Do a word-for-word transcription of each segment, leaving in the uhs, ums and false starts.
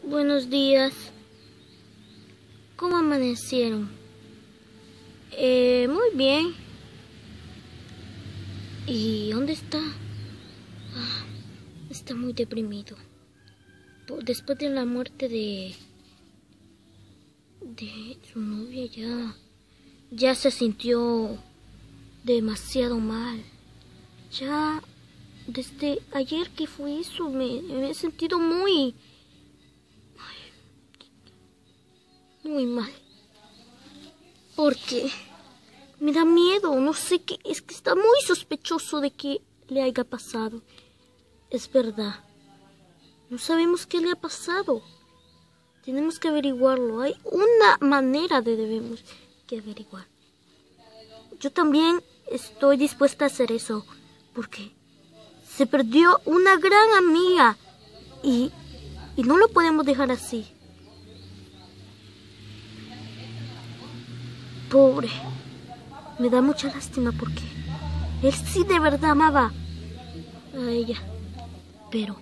Buenos días. ¿Cómo amanecieron? Eh, muy bien. ¿Y dónde está? Ah, está muy deprimido. Después de la muerte de... de su novia ya... ya se sintió demasiado mal. Ya desde ayer que fue eso me, me he sentido muy... muy mal. Porque me da miedo, no sé qué, es que está muy sospechoso de que le haya pasado. Es verdad. No sabemos qué le ha pasado. Tenemos que averiguarlo. Hay una manera de debemos que averiguar. Yo también estoy dispuesta a hacer eso. Porque se perdió una gran amiga. Y, y no lo podemos dejar así. Pobre. Me da mucha lástima porque él sí de verdad amaba a ella. Pero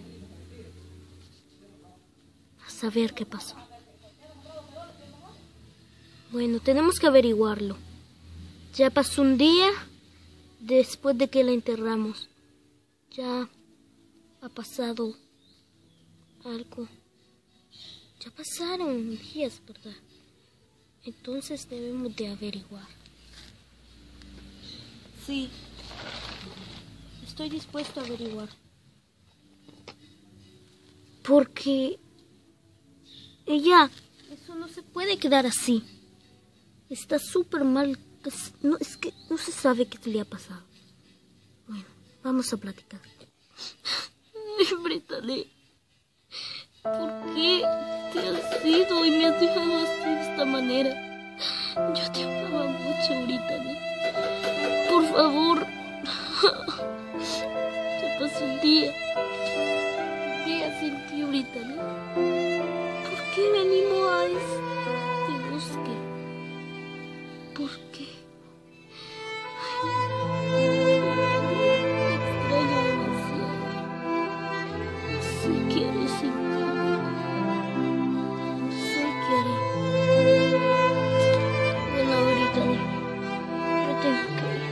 a saber qué pasó. Bueno, tenemos que averiguarlo. Ya pasó un día después de que la enterramos. Ya ha pasado algo. Ya pasaron días, ¿verdad? Entonces debemos de averiguar. Sí, estoy dispuesto a averiguar. Porque ella, eso no se puede quedar así. Está súper mal. No, es que no se sabe qué le ha pasado. Bueno, vamos a platicar. Ay, Brittany, ¿por qué te has ido y me has dejado así de esta manera? Yo te amaba mucho, Brittany. Por favor. Se pasó un día. Un día sin ti, Brittany. ¿Por qué me animo a este bosque? ¿Por qué? Ay, te extraño demasiado. No sé qué haré sin ti. No sé qué haré. Bueno, Brittany, yo tengo que ir.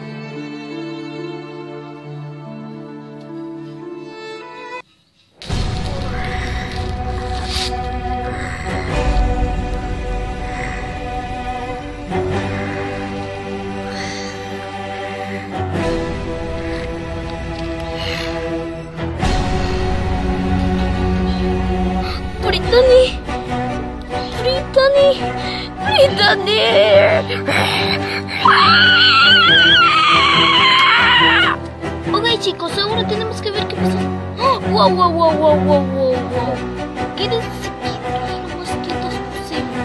Brittany, Brittany, Brittany. Ok, chicos, ahora tenemos que ver qué pasó. Oh, wow, wow, wow, wow, wow, wow, wow. Quédense quietos, lo más quietos posible.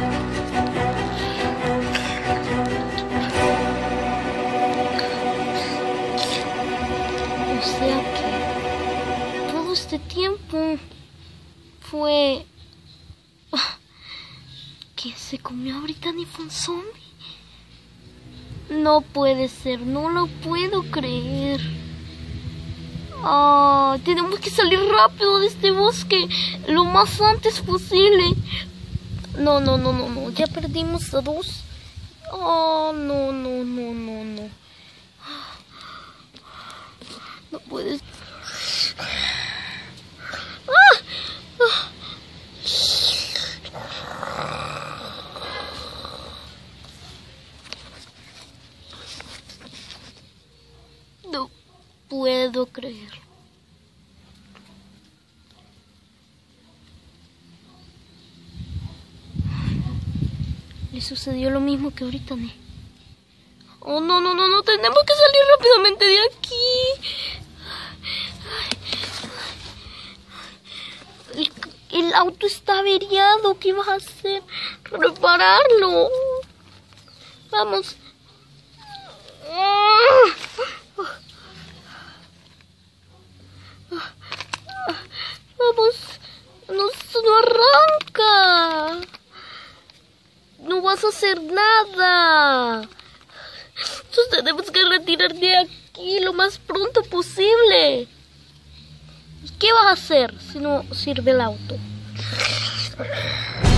O sea que todo este tiempo fue... ¿Quién se comió a Brittany? ¿Fue un zombie? No puede ser, no lo puedo creer. Ah, tenemos que salir rápido de este bosque lo más antes posible. No, no, no, no, no. Ya perdimos a dos. Oh, no, no, no, no, no. No puedes. No puedo creer. Le sucedió lo mismo que ahorita, ¿no? Oh, no, no, no, no. Tenemos que salir rápidamente de aquí. El, el auto está averiado. ¿Qué vas a hacer? Repararlo. Vamos. Vamos, no, no arranca. No vas a hacer nada. Entonces tenemos que retirar de aquí lo más pronto posible. ¿Qué vas a hacer si no sirve el auto? Listo.